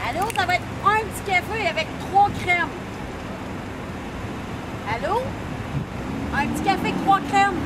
Allô, ça va être un petit café avec 3 crèmes. Allô? Un petit café avec 3 crèmes.